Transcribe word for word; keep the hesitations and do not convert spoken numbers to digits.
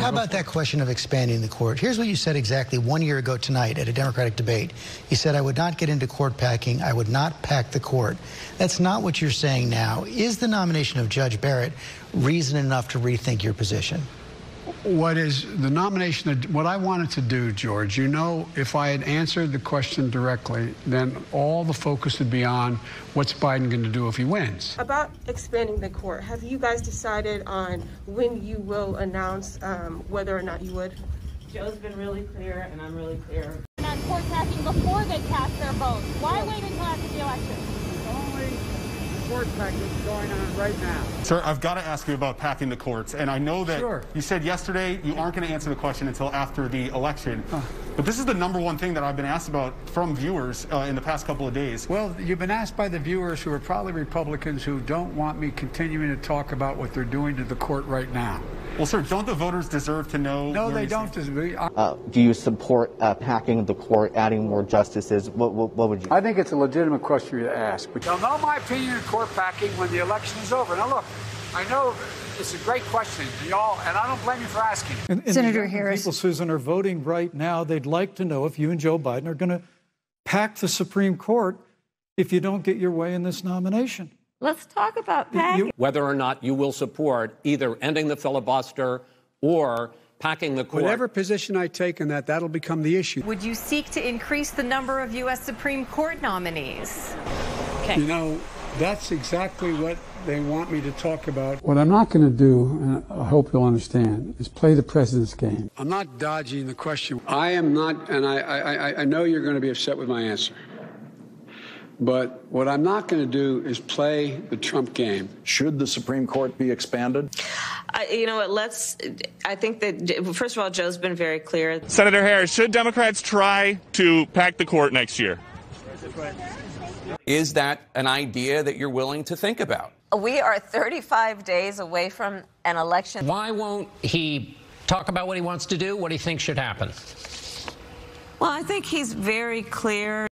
how about that question of expanding the court? Here's what you said exactly one year ago tonight at a Democratic debate. You said, I would not get into court packing. I would not pack the court. That's not what you're saying now. Is the nomination of Judge Barrett reason enough to rethink your position? What is the nomination of what I wanted to do, George? You know, if I had answered the question directly, then all the focus would be on what's Biden going to do if he wins. About expanding the court, have you guys decided on when you will announce um, whether or not you would? Joe's been really clear, and I'm really clear. On court packing before they cast their vote. Why wait until after the election? Only court packing is going on right now. Sir, I've got to ask you about packing the courts, and I know that sure. you said yesterday you aren't going to answer the question until after the election, huh. but this is the number one thing that I've been asked about from viewers uh, in the past couple of days. Well, you've been asked by the viewers who are probably Republicans who don't want me continuing to talk about what they're doing to the court right now. Well, sir, don't the voters deserve to know? No, they don't. Uh, do you support uh, packing the court, adding more justices? What, what, what would you? I think it's a legitimate question to ask. But you'll know my opinion on court packing when the election is over. Now, look, I know it's a great question, y'all, and I don't blame you for asking it. And, and Senator Harris. People, Susan, are voting right now. They'd like to know if you and Joe Biden are going to pack the Supreme Court if you don't get your way in this nomination. Let's talk about packing. Whether or not you will support either ending the filibuster or packing the court. Whatever position I take in that, that'll become the issue. Would you seek to increase the number of U S Supreme Court nominees? Okay. You know, that's exactly what they want me to talk about. What I'm not going to do, and I hope you'll understand, is play the president's game. I'm not dodging the question. I am not, and I, I, I know you're going to be upset with my answer. But what I'm not going to do is play the Trump game. Should the Supreme Court be expanded? Uh, you know what, let's, I think that, first of all, Joe's been very clear. Senator Harris, should Democrats try to pack the court next year? Is that an idea that you're willing to think about? We are thirty-five days away from an election. Why won't he talk about what he wants to do, what he thinks should happen? Well, I think he's very clear.